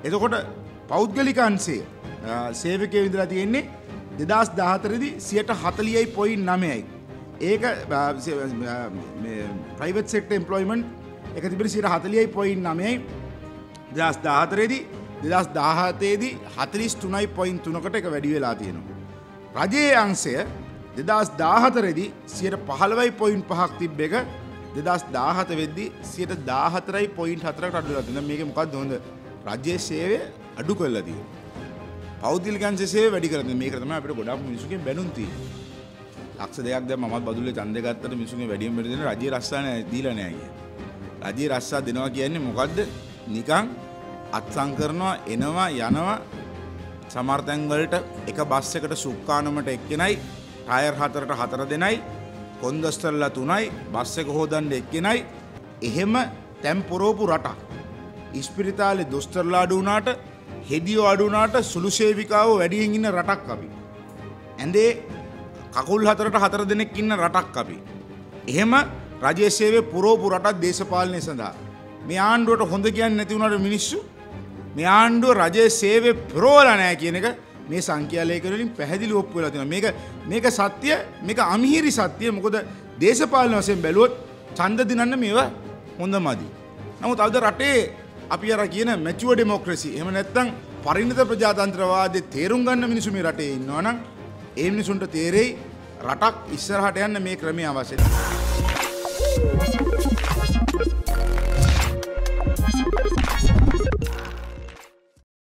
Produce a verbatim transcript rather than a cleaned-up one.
එතකොට පෞද්ගලික අංශය සේවකයෝ ඉඳලා තියෙන්නේ දෙදාස් දාහතර දී සියයට හතළිහයි පොයින්ට් නවයයි. ඒක මේ ප්‍රයිවට් සෙක්ටර් එම්ප්ලොයිමන්ට් එක තිබෙන සියයට හතළිහයි පොයින්ට් නවයයි. දෙදාස් දාහතර දී දෙදාස් දාහතේ දී හතළිස් තුනයි පොයින්ට් තුනකට එක වැඩි වෙලා තියෙනවා. රජයේ අංශය දෙදාස් දාහතර දී සියයට පහළොවයි පොයින්ට් පහක් තිබ්බ එක දෙදාස් දාහත වෙද්දී සියයට දාහතරයි පොයින්ට් හතරකට අඩු වෙලා තියෙනවා. මේක මොකක්ද හොඳ රජයේ සේවය අඩු කරලා තියෙනවා. පෞද්ගලික අංශයේ සේවය වැඩි කරලා තියෙනවා. මේක තමයි අපිට ගොඩාක් මිනිස්සුන්ගෙන් බැනුම් තියෙන්නේ. ලක්ෂ දෙකක් දැන් මමත් බදුල්ලේ ඡන්දය ගත්තට මිනිස්සුන්ගෙන් වැඩියෙන් වැඩි දෙන රජයේ රස්සා නෑ දීලා නෑ කිය. රජයේ රස්සා දෙනවා කියන්නේ මොකද්ද? නිකන් අත්සන් කරනවා එනවා යනවා සමහර තැන් වලට එක බස් එකට සුක්කානමට එක්කෙනයි ටයර් හතරට හතර දෙනයි කොන්දස්තරලා තුනයි බස් එක හොදන්න එක්කෙනයි එහෙම තැන් පුරවපු රටක්. ඉස්පිරිතාලේ දොස්තරලා අඩු වුණාට හෙදියෝ අඩු වුණාට සුළු සේවිකාවෝ වැඩියෙන් ඉන්න රටක් අපි. ඇඳේ කකුල් හතරට හතර දෙනෙක් ඉන්න රටක් අපි. එහෙම රජයේ සේවය පුරවපු රටක් දේශපාලනය සඳහා. මේ ආණ්ඩුවට හොඳ කියන්නේ නැති වුණාට මිනිස්සු මේ ආණ්ඩුව රජයේ සේවය පුරවලා නැහැ කියන එක මේ සංඛ්‍යා ලේඛන වලින් පැහැදිලිව ඔප්පු වෙලා තියෙනවා. මේක මේක සත්‍ය, මේක අමිහිරි සත්‍ය. මොකද දේශපාලන වශයෙන් බැලුවොත් ඡන්ද දිනන්න මේවා හොඳමදි. නමුත් අද රටේ අපි අර කියන මැචුවර් ඩෙමොක්‍රසි එහෙම නැත්නම් පරිණත ප්‍රජාතන්ත්‍රවාදයේ තේරුම් ගන්න මිනිස්සු මේ රටේ ඉන්නවා නම් ඒ මිනිසුන්ට තේරෙයි රටක් ඉස්සරහට යන්න මේ ක්‍රමය අවශ්‍යයි.